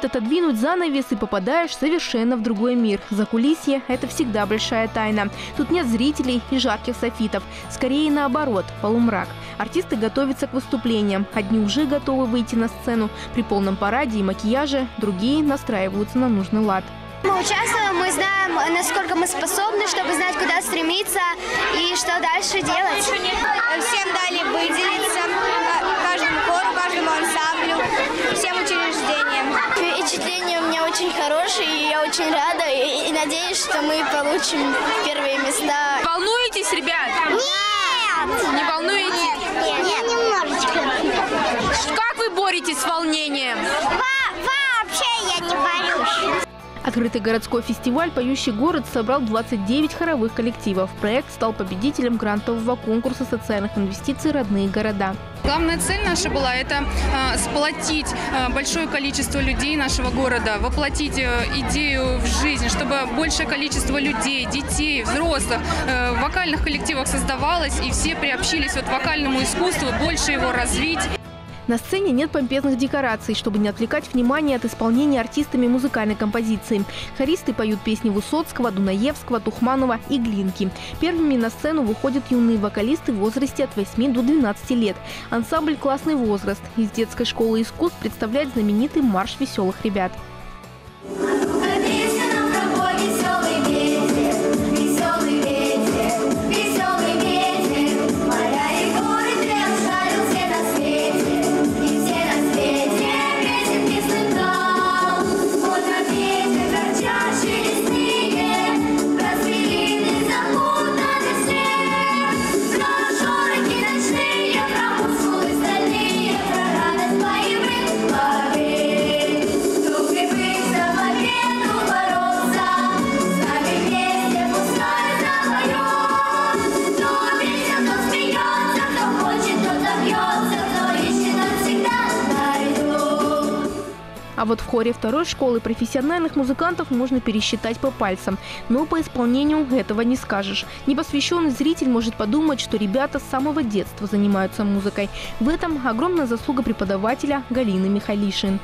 Стоит отодвинуть занавес и попадаешь совершенно в другой мир. Закулисье – это всегда большая тайна. Тут нет зрителей и жарких софитов. Скорее наоборот – полумрак. Артисты готовятся к выступлениям. Одни уже готовы выйти на сцену при полном параде и макияже, другие настраиваются на нужный лад. Мы участвуем, мы знаем, насколько мы способны, чтобы знать, куда стремиться и что дальше делать. Всем дали выделиться, каждому хору, каждому ансамблю, всем учреждениям. Впечатления у меня очень хорошие, и я очень рада и надеюсь, что мы получим первые места. Волнуетесь, ребят? Нет! Не волнуетесь? Нет, немножечко. Как вы боретесь с волнением? Вообще я не борюсь. Открытый городской фестиваль «Поющий город» собрал 29 хоровых коллективов. Проект стал победителем грантового конкурса социальных инвестиций «Родные города». Главная цель наша была – это сплотить большое количество людей нашего города, воплотить идею в жизнь, чтобы большее количество людей, детей, взрослых в вокальных коллективах создавалось, и все приобщились к вокальному искусству, больше его развить. На сцене нет помпезных декораций, чтобы не отвлекать внимание от исполнения артистами музыкальной композиции. Хористы поют песни Высоцкого, Дунаевского, Тухманова и Глинки. Первыми на сцену выходят юные вокалисты в возрасте от 8 до 12 лет. Ансамбль «Классный возраст» из детской школы искусств представляет знаменитый марш веселых ребят. А вот в хоре второй школы профессиональных музыкантов можно пересчитать по пальцам. Но по исполнению этого не скажешь. Непосвященный зритель может подумать, что ребята с самого детства занимаются музыкой. В этом огромная заслуга преподавателя Галины Михайлишин.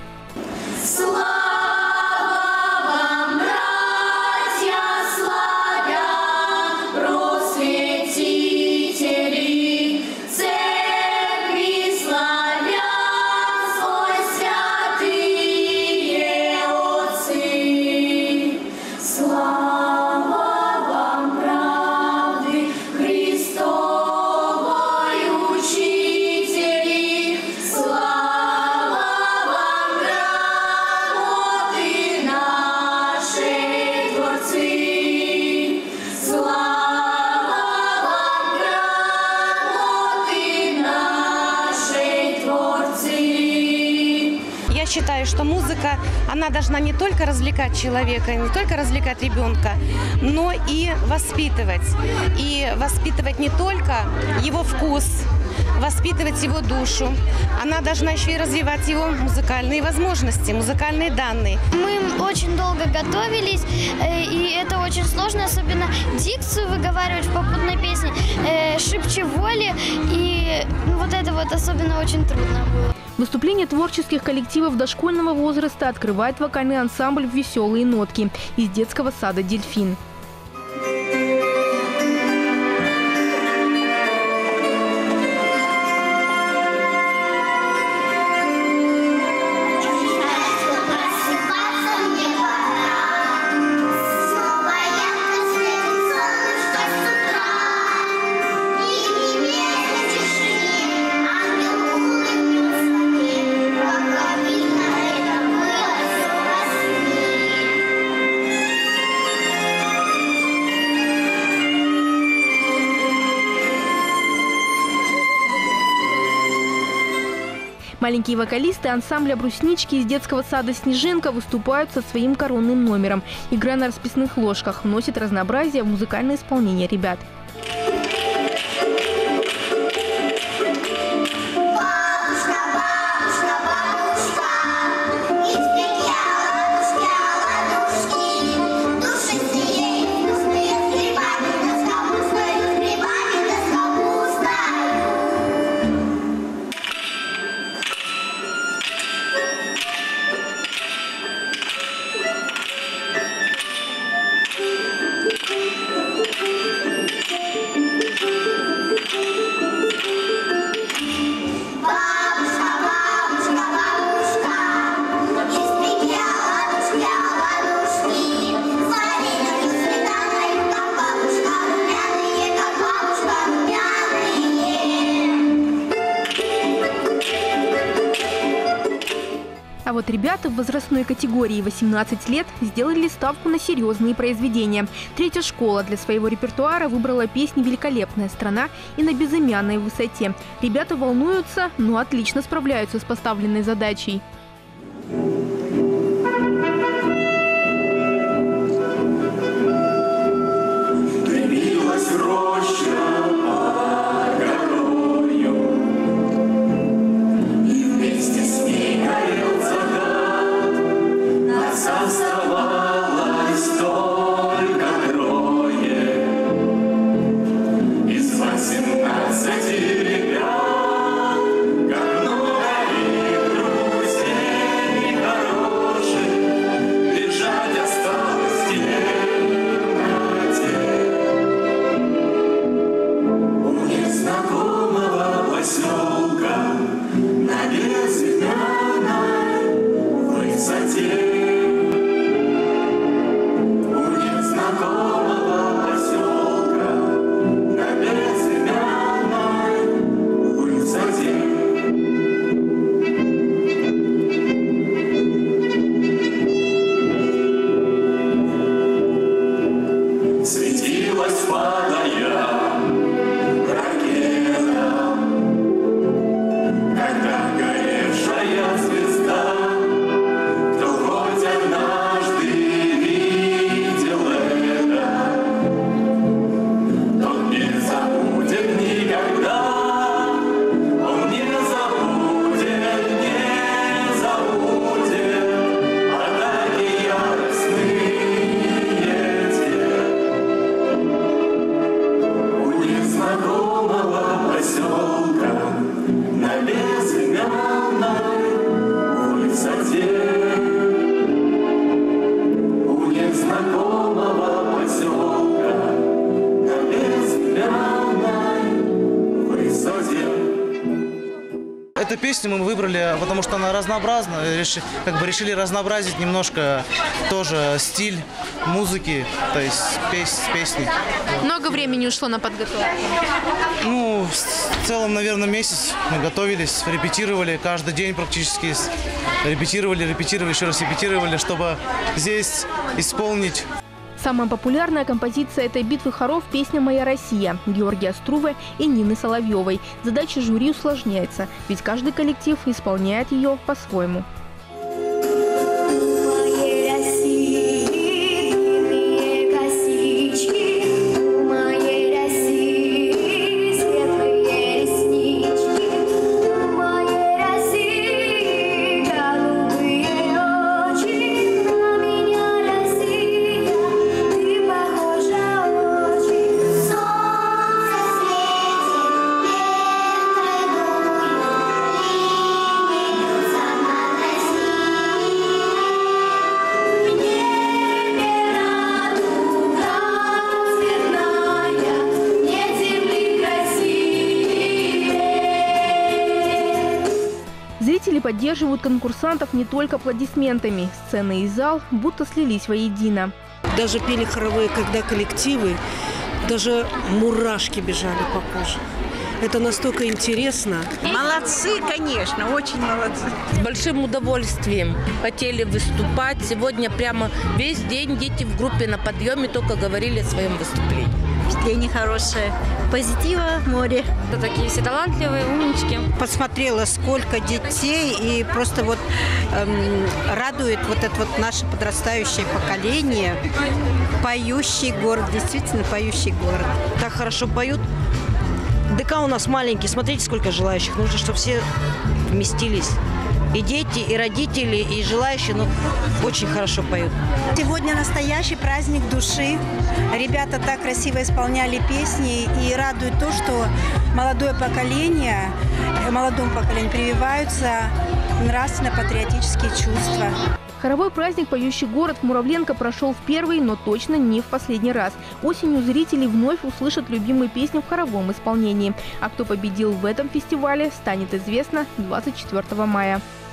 Я считаю, что музыка, она должна не только развлекать человека, не только развлекать ребенка, но и воспитывать. И воспитывать не только его вкус, воспитывать его душу. Она должна еще и развивать его музыкальные возможности, музыкальные данные. Мы очень долго готовились, и это очень сложно, особенно дикцию выговаривать в попутной песне, шибче воли, и вот это вот особенно очень трудно было. Выступление творческих коллективов дошкольного возраста открывает вокальный ансамбль «Веселые нотки» из детского сада «Дельфин». Маленькие вокалисты ансамбля «Бруснички» из детского сада «Снежинка» выступают со своим коронным номером. Игра на расписных ложках вносит разнообразие в музыкальное исполнение ребят. А вот ребята в возрастной категории 18 лет сделали ставку на серьезные произведения. Третья школа для своего репертуара выбрала песни «Великолепная страна» и «На безымянной высоте». Ребята волнуются, но отлично справляются с поставленной задачей. Эту песню мы выбрали, потому что она разнообразна. Решили разнообразить немножко тоже стиль музыки, то есть песни. Много времени ушло на подготовку? Ну, в целом, наверное, месяц мы готовились, репетировали каждый день практически. Репетировали, еще раз репетировали, чтобы здесь исполнить. Самая популярная композиция этой битвы хоров – песня «Моя Россия» Георгия Струве и Нины Соловьевой. Задача жюри усложняется, ведь каждый коллектив исполняет ее по-своему. Зрители поддерживают конкурсантов не только аплодисментами. Сцена и зал будто слились воедино. Даже пели хоровые, когда коллективы, даже мурашки бежали по коже. Это настолько интересно. Молодцы, конечно, очень молодцы. С большим удовольствием хотели выступать. Сегодня прямо весь день дети в группе на подъеме только говорили о своем выступлении. Впечатление хорошее. Позитива море. Такие все талантливые, умнички. Посмотрела, сколько детей, и просто вот радует вот это вот наше подрастающее поколение. Поющий город, действительно поющий город. Так хорошо поют. ДК у нас маленький, смотрите, сколько желающих. Нужно, чтобы все вместились. И дети, и родители, и желающие, ну, очень хорошо поют. Сегодня настоящий праздник души. Ребята так красиво исполняли песни, и радует то, что молодому поколению прививаются нравственно-патриотические чувства. Хоровой праздник «Поющий город» в Муравленко прошел в первый, но точно не в последний раз. Осенью зрители вновь услышат любимые песни в хоровом исполнении. А кто победил в этом фестивале, станет известно 24 мая.